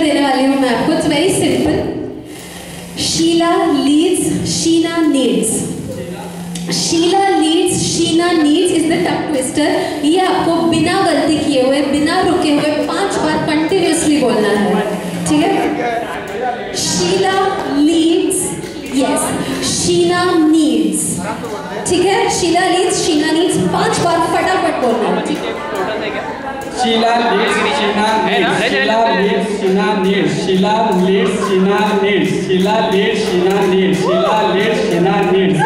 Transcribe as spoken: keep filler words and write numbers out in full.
देने वाली हूँ मैं आपको. It's very simple. Sheila leads, Sheena needs. Sheila leads, Sheena needs is the tongue twister. ये आपको बिना गलती किए हुए, बिना रुके हुए पांच बार कंटिन्यूसली बोलना है. ठीक है. Sheila leads, yes. Sheena needs. ठीक है. शीला लीड्स, शीना नीड्स पांच बार फटाफट बोलना है. ठीक है. Sheila leads, Sheena needs. Sheila leads, Sheena needs. Sheila leads, Sheena needs. Sheila leads, Sheena needs. Sheila leads, Sheena needs.